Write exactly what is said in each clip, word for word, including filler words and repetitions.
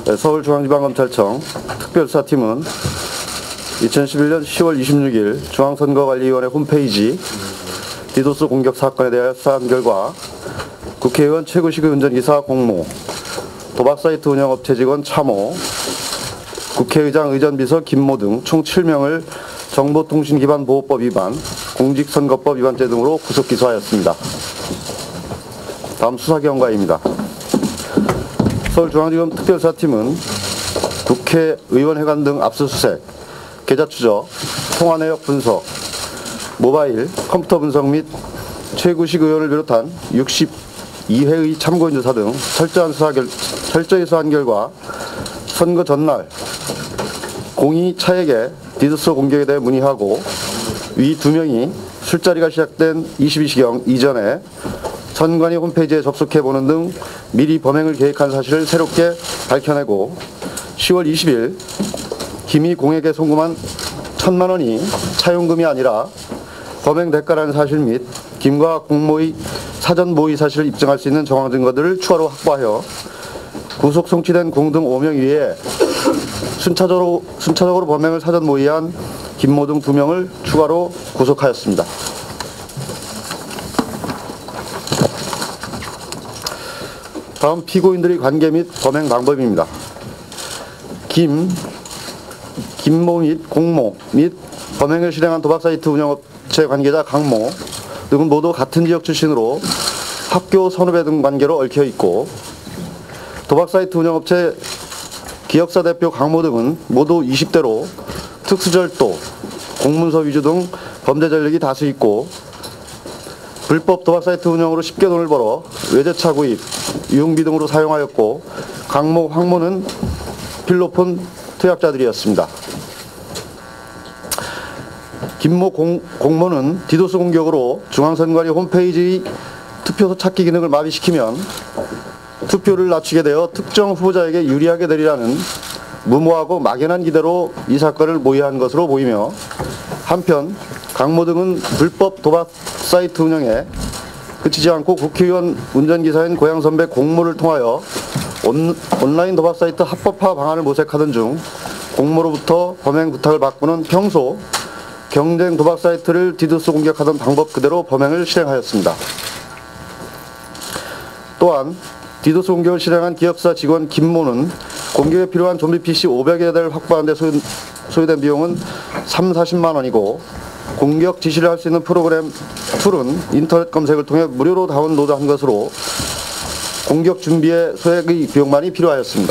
서울중앙지방검찰청 특별수사팀은 이천십일 년 시월 이십육일 중앙선거관리위원회 홈페이지 디도스 공격 사건에 대하여 수사한 결과 국회의원 최구식 운전기사 공모, 도박사이트 운영업체 직원 참모, 국회의장 의전비서 김모 등 총 칠 명을 정보통신기반보호법 위반, 공직선거법 위반죄 등으로 구속 기소하였습니다. 다음 수사 경과입니다. 서울중앙지검 특별수사팀은 국회의원회관 등 압수수색, 계좌 추적, 통화 내역 분석, 모바일, 컴퓨터 분석 및 최구식 의원을 비롯한 육십이 회의 참고인 조사 등 철저한 수사 결, 철저히 수사한 결과 선거 전날 공이 차에게 디도스 공격에 대해 문의하고 위 두 명이 술자리가 시작된 이십이 시경 이전에 선관위 홈페이지에 접속해보는 등 미리 범행을 계획한 사실을 새롭게 밝혀내고 시월 이십일 김이 공에게 송금한 천만 원이 차용금이 아니라 범행 대가라는 사실 및 김과 공모의 사전 모의 사실을 입증할 수 있는 정황 증거들을 추가로 확보하여 구속 송치된 공 등 오 명 이외에 순차적으로, 순차적으로 범행을 사전 모의한 김모 등 두 명을 추가로 구속하였습니다. 다음 피고인들의 관계 및 범행 방법입니다. 김, 김모 및 공모 및 범행을 실행한 도박사이트 운영업체 관계자 강모 등은 모두 같은 지역 출신으로 학교 선후배 등 관계로 얽혀있고 도박사이트 운영업체 기획사 대표 강모 등은 모두 이십 대로 특수절도, 공문서 위조 등 범죄 전력이 다수 있고 불법 도박사이트 운영으로 쉽게 돈을 벌어 외제차 구입, 유흥비 등으로 사용하였고 강모, 황모는 필로폰 투약자들이었습니다. 김모 공, 공모는 디도스 공격으로 중앙선관위 홈페이지 투표소 찾기 기능을 마비시키면 투표를 낮추게 되어 특정 후보자에게 유리하게 되리라는 무모하고 막연한 기대로 이 사건을 모의한 것으로 보이며 한편 강모 등은 불법 도박 사이트 운영에 그치지 않고 국회의원 운전기사인 고향 선배 공모를 통하여 온, 온라인 도박 사이트 합법화 방안을 모색하던 중 공모로부터 범행 부탁을 받고는 평소 경쟁 도박 사이트를 디도스 공격하던 방법 그대로 범행을 실행하였습니다. 또한 디도스 공격을 실행한 기업사 직원 김모는 공격에 필요한 좀비 피씨 오백여 대를 확보하는 데 소요, 소요된 비용은 삼사십만 원이고 공격 지시를 할 수 있는 프로그램 툴은 인터넷 검색을 통해 무료로 다운로드한 것으로 공격 준비에 소액의 비용만이 필요하였습니다.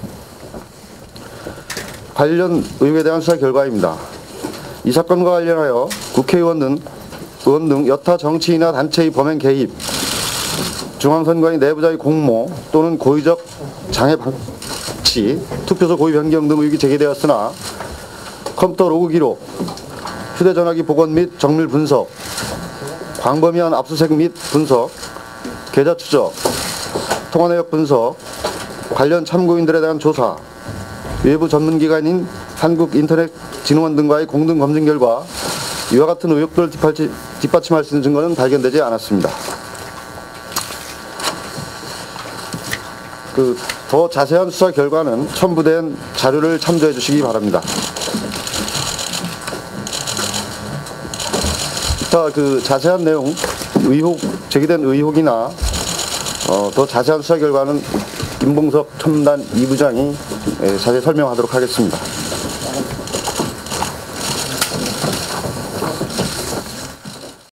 관련 의혹에 대한 수사 결과입니다. 이 사건과 관련하여 국회의원 등, 의원 등 여타 정치인이나 단체의 범행 개입, 중앙선관위 내부자의 공모 또는 고의적 장애 방치, 투표소 고의 변경 등 의혹이 제기되었으나 컴퓨터 로그 기록, 휴대전화기 복원 및 정밀 분석, 광범위한 압수수색 및 분석, 계좌 추적, 통화 내역 분석, 관련 참고인들에 대한 조사, 외부 전문기관인 한국인터넷진흥원 등과의 공동 검증 결과 이와 같은 의혹들을 뒷받침할 수 있는 증거는 발견되지 않았습니다. 그 더 자세한 수사 결과는 첨부된 자료를 참조해 주시기 바랍니다. 기타 그 자세한 내용, 의혹, 제기된 의혹이나 어, 더 자세한 수사 결과는 김봉석 첨단 이 부장이 자세히 설명하도록 하겠습니다.